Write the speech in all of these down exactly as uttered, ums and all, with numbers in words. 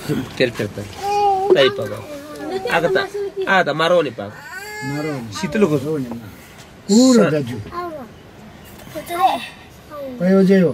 तेल फेर्ता तै पागो आगा त आ त मारो नि पागो मारो शीतल को हो नि पूरा दाजु पयो जेयो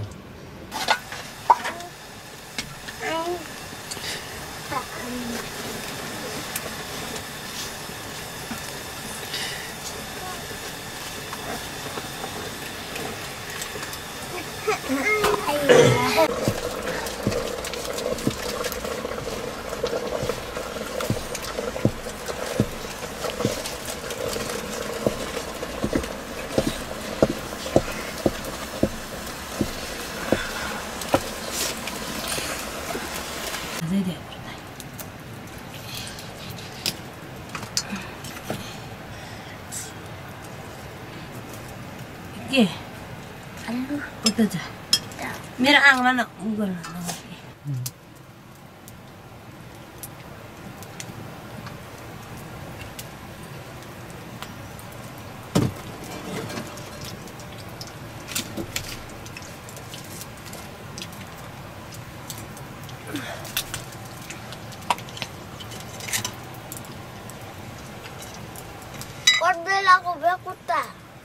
के आलु उता जा मेरो आँगमा न उ गर्न नगर्ने बेलाको बे कुत्ता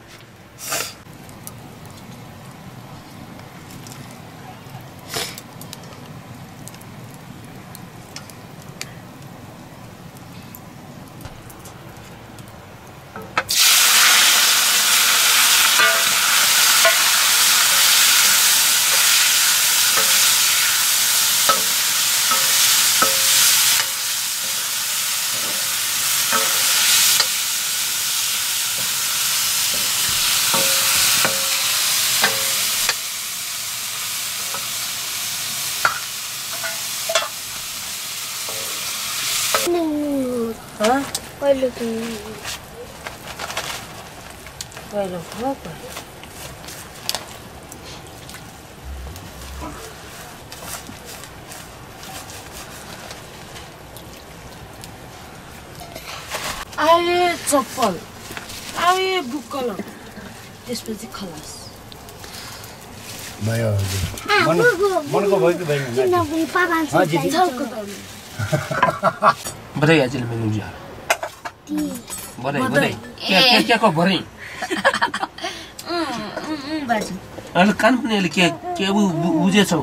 Hah? Kalau tu, kalau apa? Aye चप्पल, aye बुक्कल, त्यसपछि खलास। भयो मन मनको भयो कि भएन किनभने पापा बधाई आज मेनू जी बधाई बधाई क्या क्या क्या को भरे उम् बाजु अल कान पनि अहिले के के बुझेछौ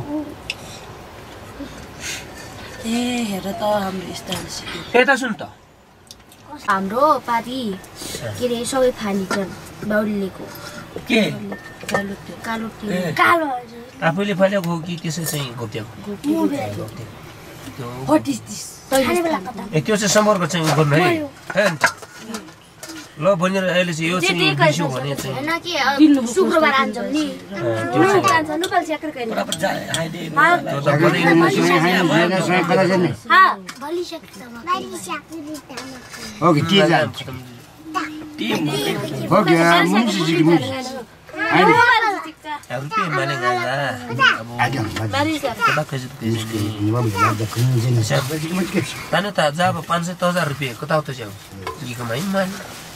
ए हेर त हाम्रो स्थान सिक्यो यता सुन त हाम्रो पारी के रे सबै फालिन्छन् बाउलीको के कालो त्यो कालो कालो आफैले फलेको हो कि त्यसै चाहिँ घोप्ट्याको व्हाट इज दिस ए त्यो चाहिँ सम्पर्क चाहिँ गर्नु है ल भनेर अहिले चाहिँ यो चाहिँ बिसु भने चाहिँ हैन के शुक्रबार आन्छौँ नि शुक्रबार आन्छौँ नुपल चक्कर गर्ने बराबर जा हाइदे त्यो त बनाइदिनु हा भली सक्छ बारी सक्छ ओके के जा टिम हो गया मुन्सी जी की मुन्सी रुपियाँ मानेगा अब बारी सक्छ कता खजित इसके नियम de kunjin sa ताने त जब पाँच सय हजार रुपियाँ कता उता जाऊ कि कमाइ मान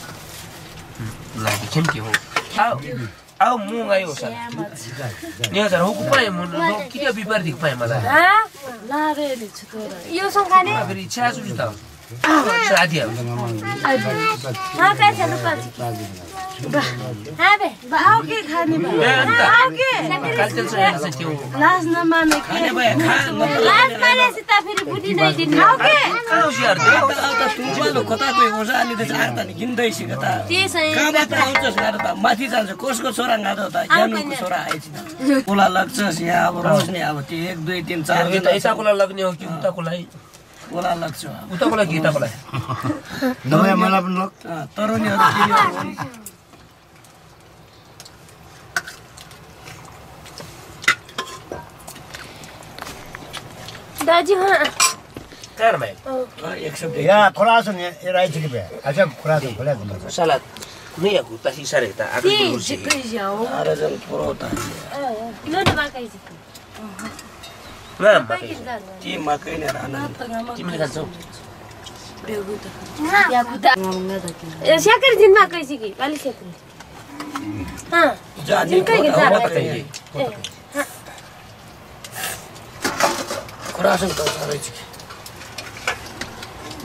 लागि खेम के हो आओ आओ मुङ आयो सर नि हजार हो पाए म किन बिपार दिख पाए मलाई हा लारे नि छोरा यो सँगाने फेरि इच्छा छु त साथी हो हा काय छ नुपल हा बे बाउ के खाने बा बाउ के कल्चर चाहिँ त्यो लाज नमाने खाने भए खा लाज माने सिता फेरि बुढी नै दिनु बाउ के काउ यार त्यो त तुझले कता गयो हुन्छ अनि त चार त किन्दै सिक त त्यसै कहाँबाट आउँछस् गाडो त माथि जान्छ कसको छोरा गाडो त ज्ञानको छोरा आएछ कोला लाग्छस् यहाँ अब रोज नै अब त्यो एक दुई तीन चार यो त यताकोलाई लाग्ने हो कि उताकोलाई कोला लाग्छ उताकोलाई कि यताकोलाई नयाँ मलाई पनि लग तरुनीहरु के दाजु हा कार भाइ एक सौ या खोला छ नि ए राइ छ कि बे अच्छा खोला छ खोला छ सलाद नै आको तसी सारे त आको गुर्सी छिटै जाऊ अरे जन पुरो त लो न बाकै छ नाम बाकै के मकै न राना तिमीले खान्छौ या कुदा ए स्याकर दिन बाकै छ कि पाली स्याकर हा जानी के जा खुरासन त सारै छ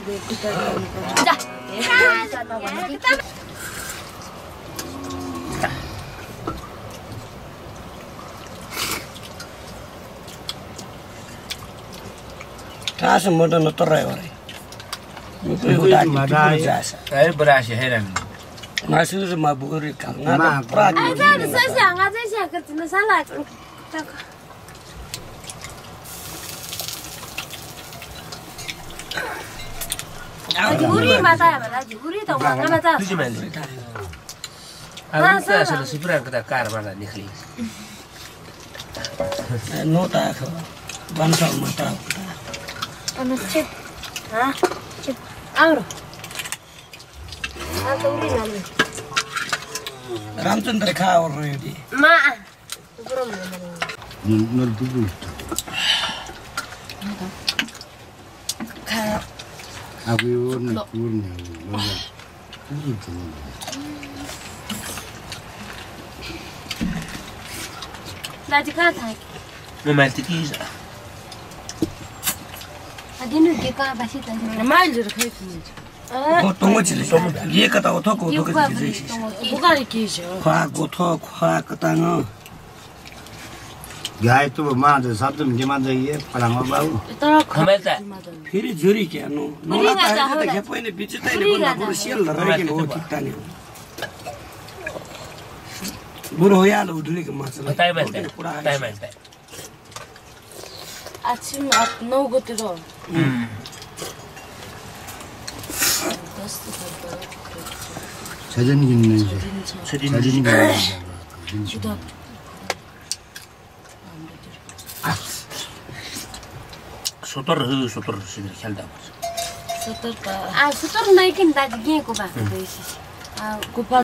Taas muda no torai ore. Iku dadi jasa. Ai berasi heran. Masih sama buri kang. Ngada prat. Ada saya ngada saya kerja salah. Juri mata ya, mata juri tahu mana mata. Tujuh mil. Aku tak salah seberang kita kar mana nikli. Nota aku. Bangsa mata. Anak chip, ah chip, aur. Atau uri nali. Ramchandra kha already. Ma. Nur dulu. Aku urun urun. Lagi kata. Memang tikis. Adinu kita pasti tadi. Mailur kai ki. Go tongo chile. Ye kata otho ko otho ka ji. Bugar ki jo. Khwa go tho khwa kata ngo. गाय तो मां तो सब तुम जमा जाइए पलांग बाबू तर Khamel tak? फेरि झुरी के no नला त त खेपैने बिचितैले बन्दा बुढो सियल रहेको हो किटानी बुढो यालो उठलेको माछा Tay mel tak? Tay mel tak? 아침 नौ गते रो सजन गिन्ने Sedih. सजन गिन्ने 주다 Sotor hu sotor sini khalda. सतर्क Ah, setor naikin tadi gini ko ba? Ah, Gopal